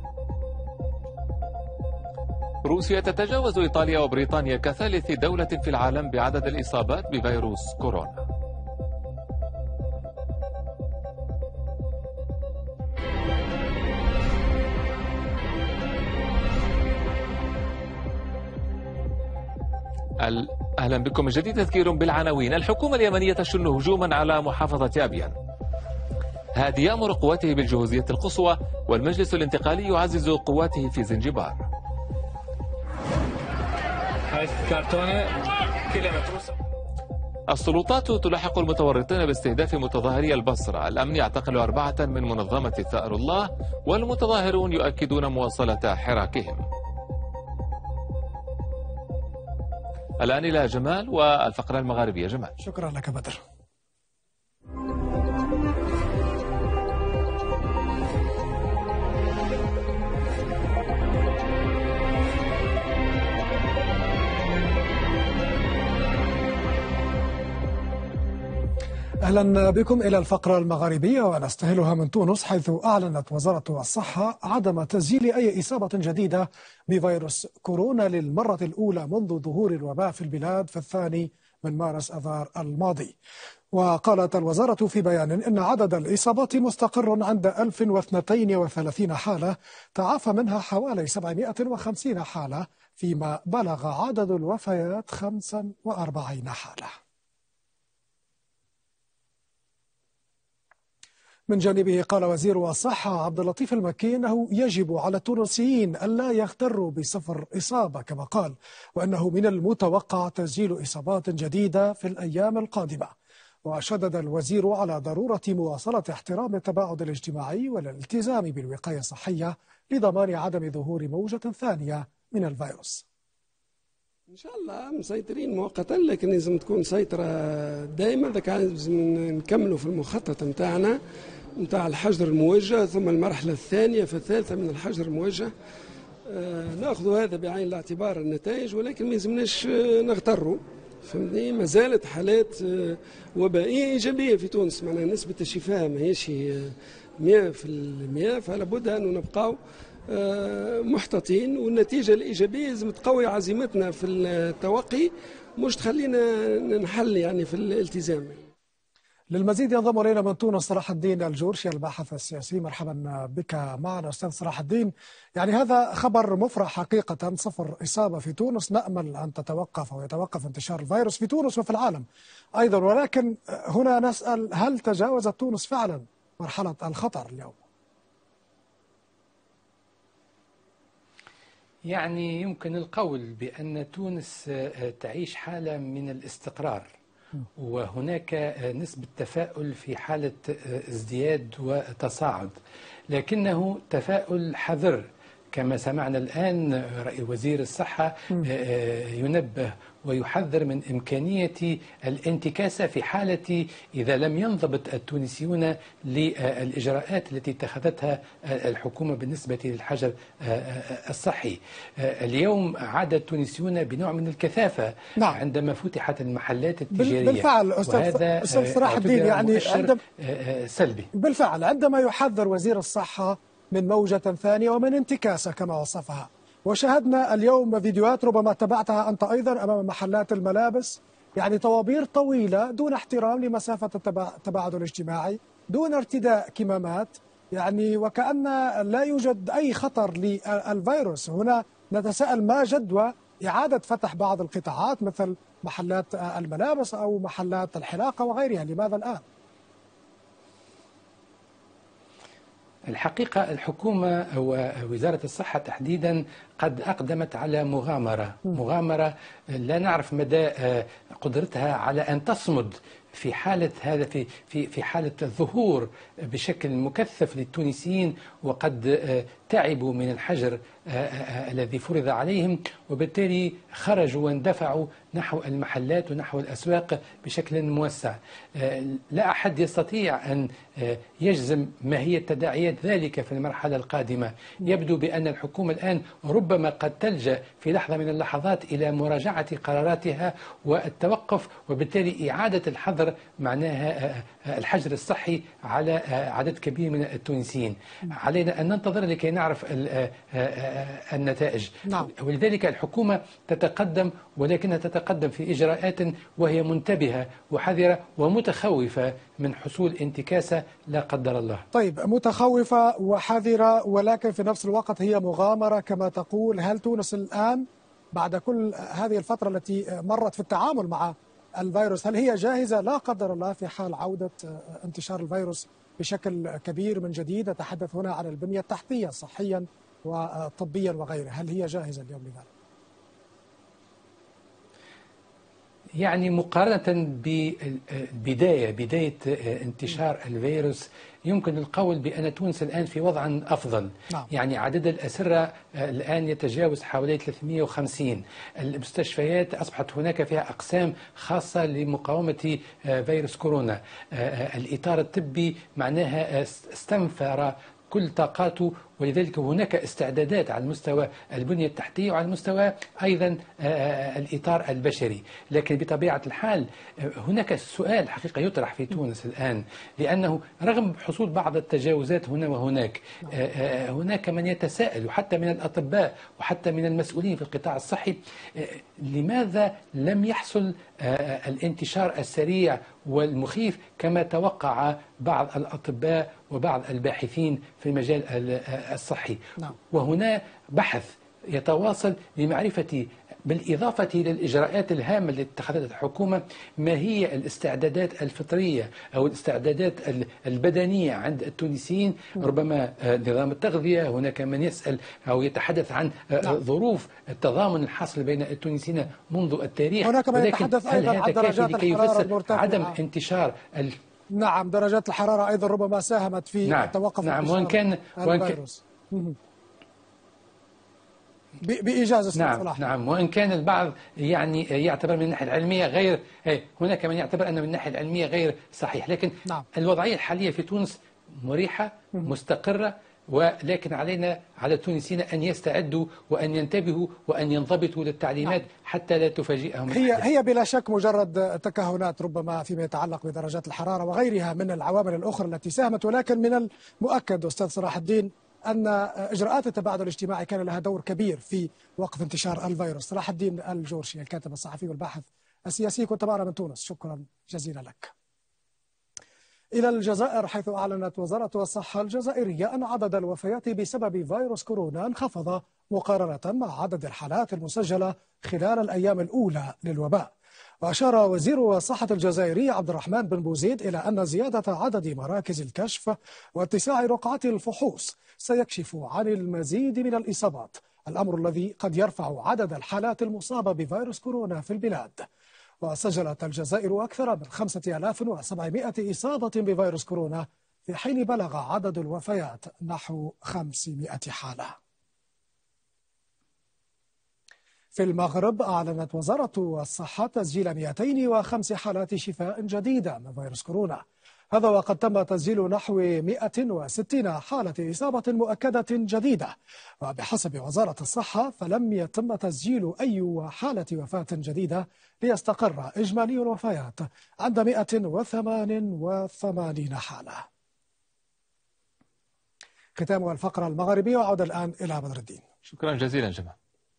Speaker 1: روسيا تتجاوز إيطاليا وبريطانيا كثالث دولة في العالم بعدد الإصابات بفيروس كورونا. أهلا بكم من جديد. تذكير بالعناوين. الحكومة اليمنية تشن هجوما على محافظة أبيان. هادي يأمر قواته بالجهوزية القصوى، والمجلس الانتقالي يعزز قواته في زنجبار. السلطات تلاحق المتورطين باستهداف متظاهري البصرة. الأمن يعتقل أربعة من منظمة ثأر الله، والمتظاهرون يؤكدون مواصلة حراكهم. الآن إلى جمال والفقرة المغاربية. جمال.
Speaker 2: شكرا لك بدر. أهلا بكم إلى الفقرة المغاربية، ونستهلها من تونس، حيث أعلنت وزارة الصحة عدم تسجيل أي إصابة جديدة بفيروس كورونا للمرة الأولى منذ ظهور الوباء في البلاد في الثاني من مارس أذار الماضي. وقالت الوزارة في بيان إن عدد الإصابات مستقر عند ألف واثنين وثلاثين حالة، تعافى منها حوالي سبعمائة وخمسين حالة، فيما بلغ عدد الوفيات خمسة وأربعين حالة. من جانبه قال وزير الصحة عبد اللطيف المكي أنه يجب على التونسيين ألا يغتروا بصفر إصابة كما قال، وأنه من المتوقع تسجيل إصابات جديدة في الأيام القادمة. وشدد الوزير على ضرورة مواصلة احترام التباعد الاجتماعي والالتزام بالوقاية الصحية لضمان عدم ظهور موجة ثانية من الفيروس.
Speaker 14: ان شاء الله مسيطرين مؤقتا، لكن لازم تكون سيطره دائما. لازم نكملوا في المخطط نتاعنا نتاع الحجر الموجه، ثم المرحله الثانيه في الثالثه من الحجر الموجه. آه ناخذ هذا بعين الاعتبار النتائج، ولكن ما يلزمناش نغتروا. فهمتني؟ ما زالت حالات وبائيه ايجابيه في تونس، معناها نسبه الشفاء ماهيش مئة بالمئة، فلا بد ان نبقاو محتاطين، والنتيجة الإيجابية لازم تقوي عزيمتنا في التوقي، مش تخلينا ننحل يعني في الالتزام.
Speaker 2: للمزيد ينضم إلينا من تونس صلاح الدين الجورشي الباحث السياسي. مرحبا بك معنا أستاذ صلاح الدين. يعني هذا خبر مفرح حقيقة، صفر إصابة في تونس، نأمل أن تتوقف أو يتوقف انتشار الفيروس في تونس وفي العالم أيضا، ولكن هنا نسأل هل تجاوزت تونس فعلا مرحلة الخطر اليوم؟
Speaker 15: يعني يمكن القول بأن تونس تعيش حالة من الاستقرار، وهناك نسبة تفاؤل في حالة ازدياد وتصاعد، لكنه تفاؤل حذر كما سمعنا الآن. وزير الصحة ينبه ويحذر من إمكانية الانتكاسة في حالة إذا لم ينضبط التونسيون للإجراءات التي اتخذتها الحكومة بالنسبة للحجر الصحي. اليوم عاد التونسيون بنوع من الكثافة نعم. عندما فتحت المحلات التجارية.
Speaker 2: بالفعل أستاذ صلاح الدين، يعني عندما
Speaker 15: سلبي
Speaker 2: بالفعل عندما يحذر وزير الصحة من موجة ثانية ومن انتكاسة كما وصفها، وشاهدنا اليوم فيديوهات ربما تابعتها أنت أيضا أمام محلات الملابس، يعني طوابير طويلة دون احترام لمسافة التباعد الاجتماعي، دون ارتداء كمامات، يعني وكأن لا يوجد أي خطر للفيروس. هنا نتساءل ما جدوى إعادة فتح بعض القطاعات مثل محلات الملابس أو محلات الحلاقة وغيرها، لماذا الآن؟
Speaker 15: الحقيقة الحكومة ووزارة الصحة تحديدا قد أقدمت على مغامرة مغامرة لا نعرف مدى قدرتها على أن تصمد في حالة هذا في في في حالة الظهور بشكل مكثف للتونسيين، وقد تعبوا من الحجر الذي فرض عليهم، وبالتالي خرجوا واندفعوا نحو المحلات ونحو الأسواق بشكل موسع. لا أحد يستطيع أن يجزم ما هي تداعيات ذلك في المرحلة القادمة. يبدو بأن الحكومة الآن ربما قد تلجأ في لحظة من اللحظات إلى مراجعة قراراتها والتوقف، وبالتالي إعادة الحظر معناها الحجر الصحي على عدد كبير من التونسيين. علينا أن ننتظر لكي نعرف النتائج.
Speaker 2: نعم.
Speaker 15: ولذلك الحكومة تتقدم، ولكنها تتقدم في إجراءات وهي منتبهة وحذرة ومتخوفة من حصول انتكاسة لا قدر الله.
Speaker 2: طيب، متخوفة وحذرة، ولكن في نفس الوقت هي مغامرة كما تقول. هل تونس الآن بعد كل هذه الفترة التي مرت في التعامل مع الفيروس، هل هي جاهزة لا قدر الله في حال عودة انتشار الفيروس بشكل كبير من جديد؟ أتحدث هنا عن البنية التحتية صحيا وطبيا وغيره، هل هي جاهزة اليوم لذلك؟
Speaker 15: يعني مقارنة ببداية بداية انتشار الفيروس يمكن القول بأن تونس الآن في وضع أفضل.
Speaker 2: نعم.
Speaker 15: يعني عدد الأسرة الآن يتجاوز حوالي ثلاثمئة وخمسين. المستشفيات أصبحت هناك فيها أقسام خاصة لمقاومة فيروس كورونا. الإطار الطبي معناها استنفر كل طاقاته، ولذلك هناك استعدادات على المستوى البنية التحتية وعلى المستوى أيضا الإطار البشري. لكن بطبيعة الحال هناك سؤال حقيقة يطرح في تونس الآن، لأنه رغم حصول بعض التجاوزات هنا وهناك، هناك من يتساءل وحتى من الأطباء وحتى من المسؤولين في القطاع الصحي، لماذا لم يحصل الانتشار السريع والمخيف كما توقع بعض الأطباء وبعض الباحثين في المجال الصحي.
Speaker 2: نعم.
Speaker 15: وهنا بحث يتواصل لمعرفة بالإضافة إلى الإجراءات الهامة التي اتخذتها الحكومة، ما هي الاستعدادات الفطرية أو الاستعدادات البدنية عند التونسيين؟ ربما نظام التغذية، هناك من يسأل أو يتحدث عن ظروف التضامن الحاصل بين التونسيين منذ التاريخ،
Speaker 2: هناك من يتحدث أيضا عن درجات الحرارة المرتفعة،
Speaker 15: عدم انتشار ال...
Speaker 2: نعم درجات الحرارة أيضا ربما ساهمت في
Speaker 15: نعم
Speaker 2: توقف
Speaker 15: نعم وإن كان
Speaker 2: الفيروس بإيجاز
Speaker 15: نعم
Speaker 2: صلاح.
Speaker 15: نعم وإن كان البعض يعني يعتبر من الناحية العلمية غير، هناك من يعتبر أن من الناحية العلمية غير صحيح، لكن
Speaker 2: نعم.
Speaker 15: الوضعية الحالية في تونس مريحة مستقرة، ولكن علينا على التونسيين أن يستعدوا وأن ينتبهوا وأن ينضبطوا للتعليمات حتى لا تفاجئهم.
Speaker 2: هي هي بلا شك مجرد تكهنات ربما فيما يتعلق بدرجات الحرارة وغيرها من العوامل الأخرى التي ساهمت، ولكن من المؤكد أستاذ صلاح الدين أن إجراءات التباعد الاجتماعي كان لها دور كبير في وقف انتشار الفيروس. صلاح الدين الجورشي الكاتب الصحفي والباحث السياسي، كنت معنا من تونس، شكرا جزيلا لك. إلى الجزائر، حيث أعلنت وزارة الصحة الجزائرية أن عدد الوفيات بسبب فيروس كورونا انخفض مقارنة مع عدد الحالات المسجلة خلال الأيام الأولى للوباء. وأشار وزير الصحة الجزائري عبد الرحمن بن بوزيد إلى أن زيادة عدد مراكز الكشف واتساع رقعة الفحوص سيكشف عن المزيد من الإصابات، الأمر الذي قد يرفع عدد الحالات المصابة بفيروس كورونا في البلاد. وسجلت الجزائر أكثر من خمسة آلاف وسبعمائة إصابة بفيروس كورونا، في حين بلغ عدد الوفيات نحو خمسمائة حالة. في المغرب أعلنت وزارة الصحة تسجيل مئتين وخمس حالات شفاء جديدة من فيروس كورونا، هذا وقد تم تسجيل نحو مئة وستين حالة إصابة مؤكدة جديدة. وبحسب وزارة الصحة فلم يتم تسجيل أي حالة وفاة جديدة، ليستقر إجمالي الوفيات عند مئة وثمان وثمانين حالة. ختام الفقرة المغربية، وعود الآن إلى بدر الدين.
Speaker 1: شكرا جزيلا جمال.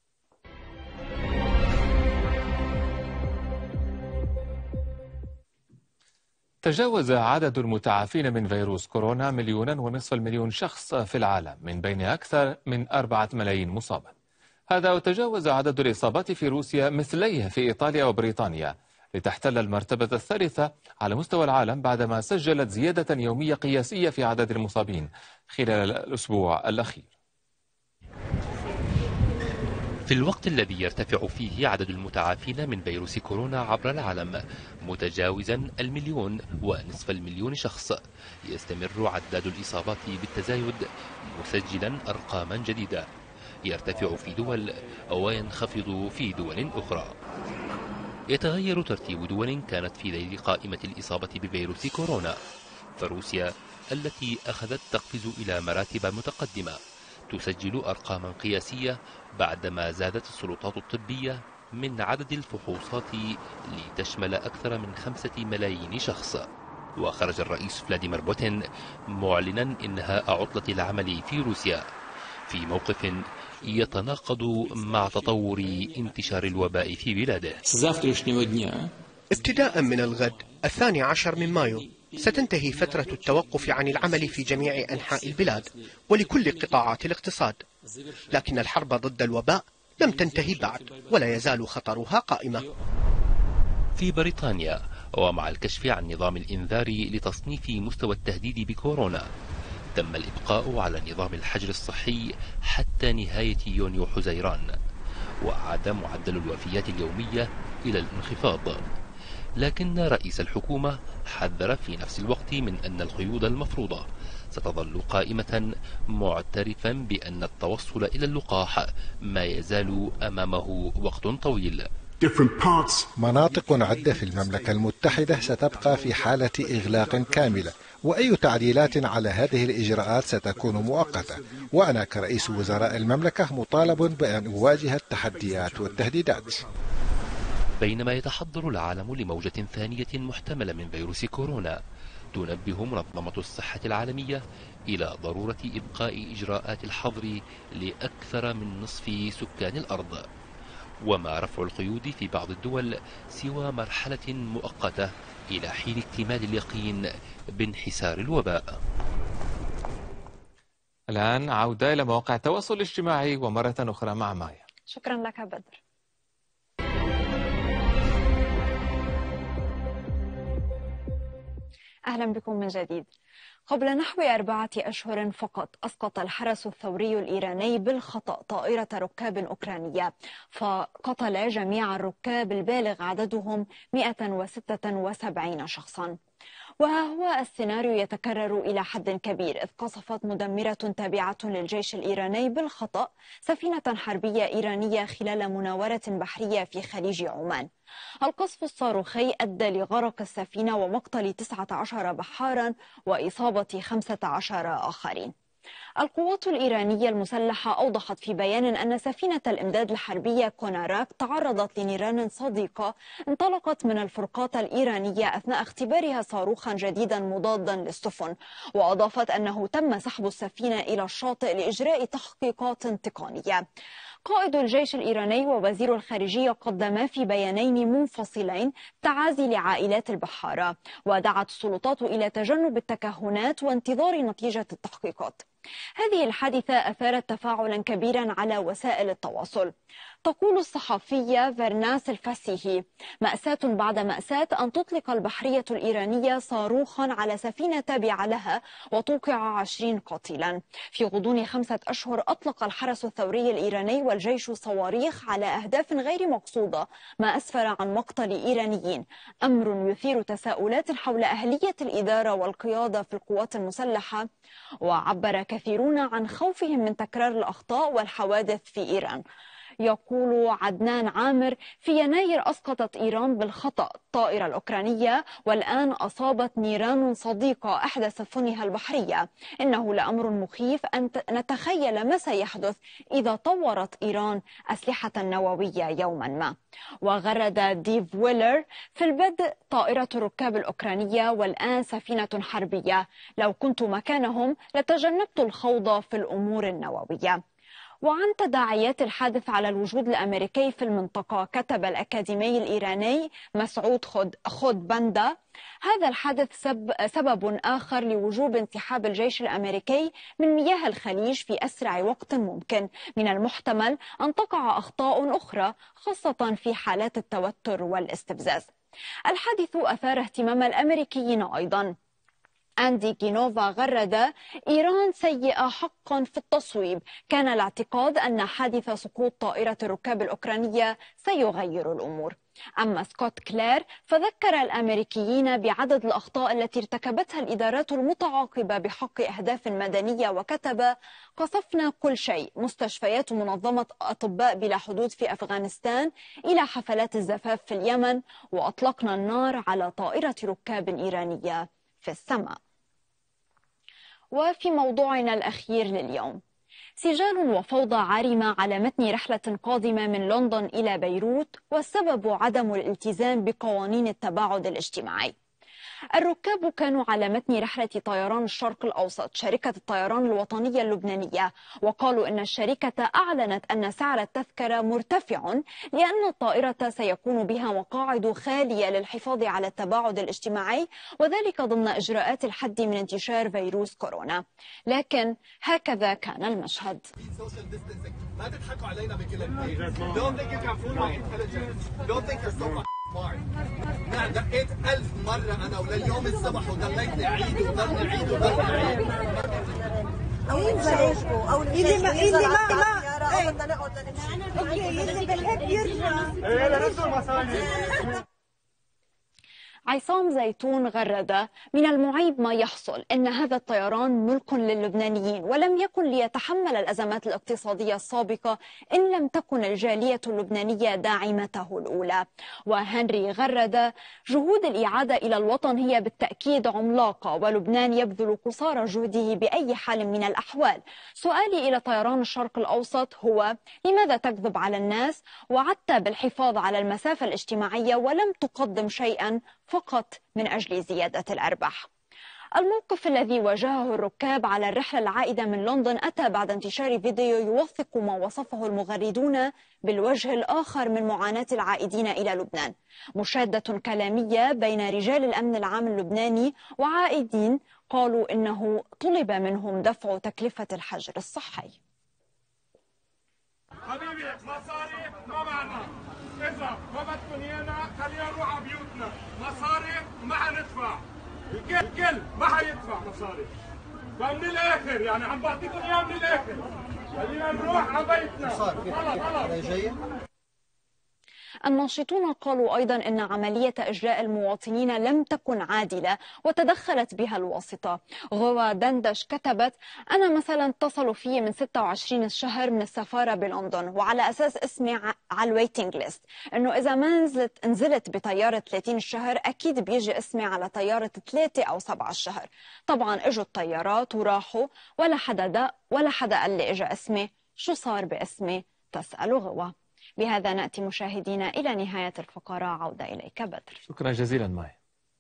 Speaker 1: تجاوز عدد المتعافين من فيروس كورونا مليونا ونصف المليون شخص في العالم، من بين أكثر من أربعة ملايين مصابا. هذا وتجاوز عدد الإصابات في روسيا مثليه في إيطاليا وبريطانيا، لتحتل المرتبة الثالثة على مستوى العالم بعدما سجلت زيادة يومية قياسية في عدد المصابين خلال الأسبوع الأخير.
Speaker 16: في الوقت الذي يرتفع فيه عدد المتعافين من فيروس كورونا عبر العالم متجاوزا المليون ونصف المليون شخص، يستمر عداد الإصابات بالتزايد مسجلا أرقاما جديدة، يرتفع في دول وينخفض في دول أخرى. يتغير ترتيب دول كانت في ذيل قائمة الإصابة بفيروس كورونا، فروسيا التي أخذت تقفز إلى مراتب متقدمة تسجل أرقاما قياسية بعدما زادت السلطات الطبية من عدد الفحوصات لتشمل أكثر من خمسة ملايين شخص. وخرج الرئيس فلاديمير بوتين معلنا إنهاء عطلة العمل في روسيا في موقف يتناقض مع تطور انتشار الوباء في بلاده.
Speaker 17: ابتداء من الغد الثاني عشر من مايو ستنتهي فترة التوقف عن العمل في جميع أنحاء البلاد ولكل قطاعات الاقتصاد، لكن الحرب ضد الوباء لم تنتهي بعد ولا يزال خطرها قائمة.
Speaker 16: في بريطانيا، ومع الكشف عن نظام الإنذار لتصنيف مستوى التهديد بكورونا، تم الإبقاء على نظام الحجر الصحي حتى نهاية يونيو حزيران، وعاد معدل الوفيات اليومية إلى الانخفاض. لكن رئيس الحكومة حذر في نفس الوقت من أن القيود المفروضة ستظل قائمة، معترفا بأن التوصل إلى اللقاح ما يزال أمامه وقت طويل.
Speaker 18: مناطق عدة في المملكة المتحدة ستبقى في حالة إغلاق كاملة، وأي تعديلات على هذه الإجراءات ستكون مؤقتة، وأنا كرئيس وزراء المملكة مطالب بأن أواجه التحديات والتهديدات.
Speaker 16: بينما يتحضر العالم لموجة ثانية محتملة من فيروس كورونا، تنبه منظمة الصحة العالمية إلى ضرورة إبقاء إجراءات الحظر لأكثر من نصف سكان الأرض، وما رفع القيود في بعض الدول سوى مرحلة مؤقتة إلى حين اكتمال اليقين بانحسار الوباء.
Speaker 1: الآن عودة إلى مواقع التواصل الاجتماعي ومرة أخرى مع مايا.
Speaker 3: شكرا لك بدر. أهلا بكم من جديد. قبل نحو أربعة أشهر فقط أسقط الحرس الثوري الإيراني بالخطأ طائرة ركاب أوكرانية، فقتل جميع الركاب البالغ عددهم مئة وستة وسبعين شخصا. وها هو السيناريو يتكرر إلى حد كبير، إذ قصفت مدمرة تابعة للجيش الإيراني بالخطأ سفينة حربية إيرانية خلال مناورة بحرية في خليج عمان. القصف الصاروخي أدى لغرق السفينة ومقتل تسعة عشر بحارا وإصابة خمسة عشر آخرين. القوات الإيرانية المسلحة أوضحت في بيان أن سفينة الإمداد الحربية كوناراك تعرضت لنيران صديقة انطلقت من الفرقاطة الإيرانية أثناء اختبارها صاروخا جديدا مضادا للسفن، وأضافت أنه تم سحب السفينة إلى الشاطئ لإجراء تحقيقات تقنية. قائد الجيش الإيراني ووزير الخارجية قدما في بيانين منفصلين تعازي لعائلات البحارة، ودعت السلطات إلى تجنب التكهنات وانتظار نتيجة التحقيقات. هذه الحادثة أثارت تفاعلا كبيرا على وسائل التواصل. تقول الصحفية فرناس الفسيهي: مأساة بعد مأساة أن تطلق البحرية الإيرانية صاروخا على سفينة تابعة لها وتوقع عشرين قتيلا. في غضون خمسة أشهر أطلق الحرس الثوري الإيراني والجيش صواريخ على أهداف غير مقصودة، ما أسفر عن مقتل إيرانيين، أمر يثير تساؤلات حول أهلية الإدارة والقيادة في القوات المسلحة. وعبر كثيرون عن خوفهم من تكرار الأخطاء والحوادث في إيران. يقول عدنان عامر: في يناير أسقطت إيران بالخطأ الطائرة الأوكرانية، والآن أصابت نيران صديقة إحدى سفنها البحرية. إنه لأمر مخيف أن نتخيل ما سيحدث إذا طورت إيران أسلحة نووية يوما ما. وغرد ديف ويلر: في البدء طائرة ركاب الأوكرانية والآن سفينة حربية، لو كنت مكانهم لتجنبت الخوض في الأمور النووية. وعن تداعيات الحادث على الوجود الأمريكي في المنطقة كتب الأكاديمي الإيراني مسعود خد, خد بندا: هذا الحادث سب سبب آخر لوجوب انسحاب الجيش الأمريكي من مياه الخليج في أسرع وقت ممكن. من المحتمل أن تقع أخطاء أخرى، خاصة في حالات التوتر والاستفزاز. الحادث أثار اهتمام الأمريكيين أيضا. أندي جينوفا غرد: إيران سيئة حقا في التصويب، كان الاعتقاد أن حادث سقوط طائرة الركاب الأوكرانية سيغير الأمور. أما سكوت كلير فذكر الأمريكيين بعدد الأخطاء التي ارتكبتها الإدارات المتعاقبة بحق أهداف مدنية، وكتب: قصفنا كل شيء، مستشفيات منظمة أطباء بلا حدود في أفغانستان إلى حفلات الزفاف في اليمن، وأطلقنا النار على طائرة ركاب إيرانية في السماء. وفي موضوعنا الأخير لليوم: سجال وفوضى عارمة على متن رحلة قادمة من لندن إلى بيروت، والسبب عدم الالتزام بقوانين التباعد الاجتماعي. الركاب كانوا على متن رحلة طيران الشرق الأوسط شركة الطيران الوطنية اللبنانية، وقالوا إن الشركة أعلنت أن سعر التذكرة مرتفع لأن الطائرة سيكون بها مقاعد خالية للحفاظ على التباعد الاجتماعي، وذلك ضمن إجراءات الحد من انتشار فيروس كورونا. لكن هكذا كان المشهد.
Speaker 19: ما تضحكوا علينا بكلمتين. Don't think you can fool my intelligence. Don't think you're so smart. نعم دقيت ألف مرة أنا ولليوم الصبح وضليتني أعيد وضلني أعيد وضلني أعيد.
Speaker 20: أو ينزل أو اللي ما اللي ما ما أو بدنا نقعد نمشي. أوكي اللي بيحب يرجع. إيه لردوا المصاري.
Speaker 3: عصام زيتون غرد: من المعيب ما يحصل إن هذا الطيران ملك للبنانيين، ولم يكن ليتحمل الأزمات الاقتصادية السابقة إن لم تكن الجالية اللبنانية داعمته الأولى. وهنري غرد: جهود الإعادة إلى الوطن هي بالتأكيد عملاقة، ولبنان يبذل قصارى جهده بأي حال من الأحوال. سؤالي إلى طيران الشرق الأوسط هو: لماذا تكذب على الناس؟ وعدت بالحفاظ على المسافة الاجتماعية ولم تقدم شيئا فقط من أجل زيادة الأرباح. الموقف الذي واجهه الركاب على الرحلة العائدة من لندن أتى بعد انتشار فيديو يوثق ما وصفه المغردون بالوجه الآخر من معاناة العائدين إلى لبنان. مشادة كلامية بين رجال الأمن العام اللبناني وعائدين قالوا إنه طلب منهم دفع تكلفة الحجر الصحي.
Speaker 21: حبيبي مصاري ما معنا، إذا ما بدكم إيانا خلينا نروح على بيوتنا، مصاري ما حندفع، الكل ما حيدفع مصاري. فمن الاخر يعني عم بعطيكم اياه من الاخر. خلينا نروح على بيتنا. خلص خلص.
Speaker 3: الناشطون قالوا أيضا أن عملية إجلاء المواطنين لم تكن عادلة وتدخلت بها الواسطة. غوا دندش كتبت: أنا مثلا اتصلوا في من ستة وعشرين الشهر من السفارة بلندن وعلى أساس اسمي على الويتنج ليست، أنه إذا ما نزلت, نزلت بطيارة ثلاثين الشهر أكيد بيجي اسمي على طيارة ثلاثة أو سبعة الشهر. طبعا اجوا الطيارات وراحوا ولا حدا دق ولا حدا قال لي اجى اسمي. شو صار باسمي؟ تسألوا غوا. بهذا نأتي مشاهدينا إلى نهاية الفقرة. عودة إليك بدر.
Speaker 1: شكرا جزيلا ماي.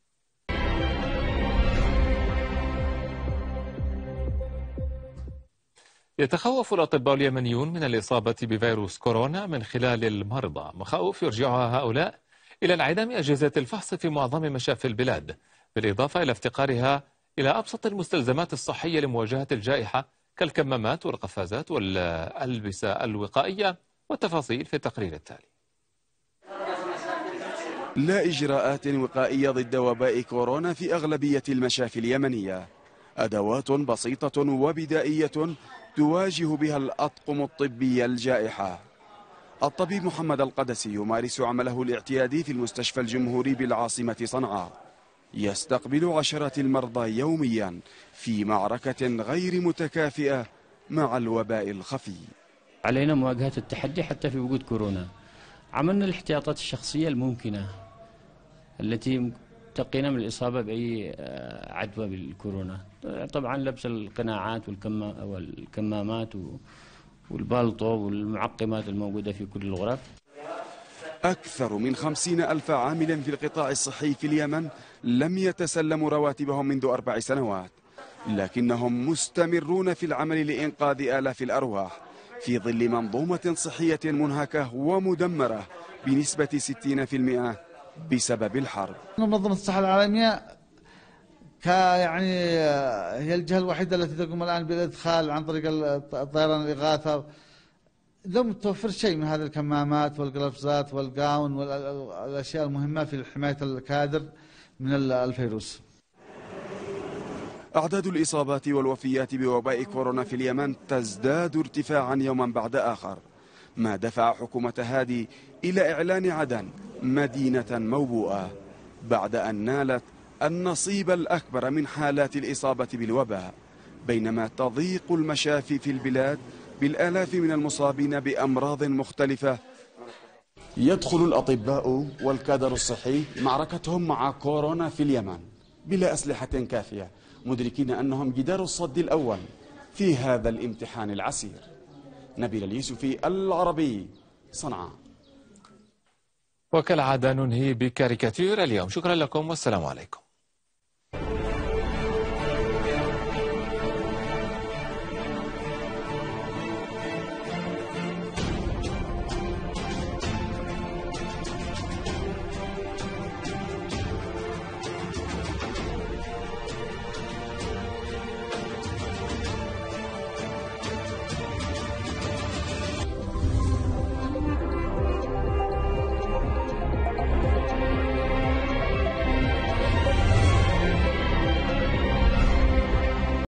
Speaker 1: يتخوف الأطباء اليمنيون من الإصابة بفيروس كورونا من خلال المرضى، مخاوف يرجعها هؤلاء إلى انعدام أجهزة الفحص في معظم مشافي البلاد، بالإضافة إلى افتقارها إلى أبسط المستلزمات الصحية لمواجهة الجائحة كالكمامات والقفازات والألبسة الوقائية. والتفاصيل في التقرير التالي.
Speaker 5: لا إجراءات وقائية ضد وباء كورونا في أغلبية المشافي اليمنية، أدوات بسيطة وبدائية تواجه بها الأطقم الطبية الجائحة. الطبيب محمد القدسي يمارس عمله الاعتيادي في المستشفى الجمهوري بالعاصمة صنعاء، يستقبل عشرات المرضى يوميا في معركة غير متكافئة مع الوباء الخفي.
Speaker 22: علينا مواجهة التحدي حتى في وجود كورونا. عملنا الاحتياطات الشخصية الممكنة التي تقينا من الإصابة بأي عدوى بالكورونا. طبعا لبس القناعات والكمامات والبالطو والمعقمات الموجودة في كل الغرف.
Speaker 5: أكثر من خمسين ألف عامل في القطاع الصحي في اليمن لم يتسلموا رواتبهم منذ أربع سنوات، لكنهم مستمرون في العمل لإنقاذ آلاف الأرواح في ظل منظومة صحية منهكة ومدمرة بنسبة ستين بالمئة بسبب الحرب.
Speaker 23: منظمة الصحة العالمية يعني هي الجهة الوحيدة التي تقوم الآن بالإدخال عن طريق الطيران الإغاثة. لم توفر شيء من هذه الكمامات والقفازات والقاون والأشياء المهمة في حماية الكادر من الفيروس.
Speaker 5: أعداد الإصابات والوفيات بوباء كورونا في اليمن تزداد ارتفاعا يوما بعد آخر، ما دفع حكومة هادي إلى إعلان عدن مدينة موبوءة بعد أن نالت النصيب الأكبر من حالات الإصابة بالوباء، بينما تضيق المشافي في البلاد بالآلاف من المصابين بأمراض مختلفة. يدخل الأطباء والكادر الصحي معركتهم مع كورونا في اليمن بلا أسلحة كافية، مدركين أنهم جدار الصد الأول في هذا الامتحان العسير. نبيل اليوسفي، العربي، صنعاء.
Speaker 1: وكالعادة ننهي بكاريكاتير اليوم. شكرا لكم والسلام عليكم.